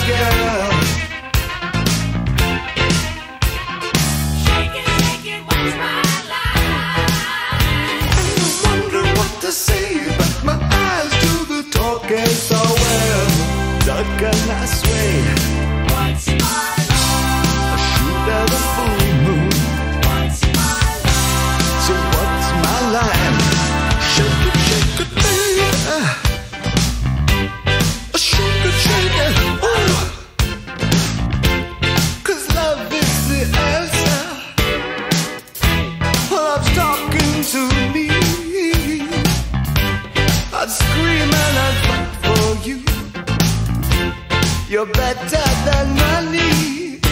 girl. Shake it, what's my line? I'm wondering what to say, but my eyes do the talking so well. Duck and I sway. What's my line? I shoot at the full moon. What's my line? So what's my line? Shake it, baby. Shake it, ooh. 'Cause love is the answer. Love's talking to me. I'd scream and I'd fight for you. You're better than money.